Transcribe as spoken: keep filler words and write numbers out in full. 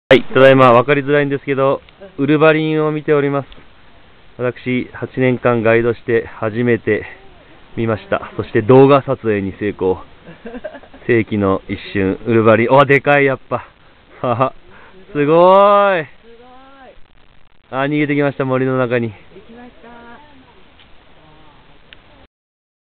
はい、ただいま分かりづらいんですけど、ウルヴァリンを見ております。私、はちねんかんガイドして初めて見ました。そして動画撮影に成功。世紀の一瞬、ウルヴァリン。お、でかい、やっぱ。はは、すごーい。あ、逃げてきました、森の中に。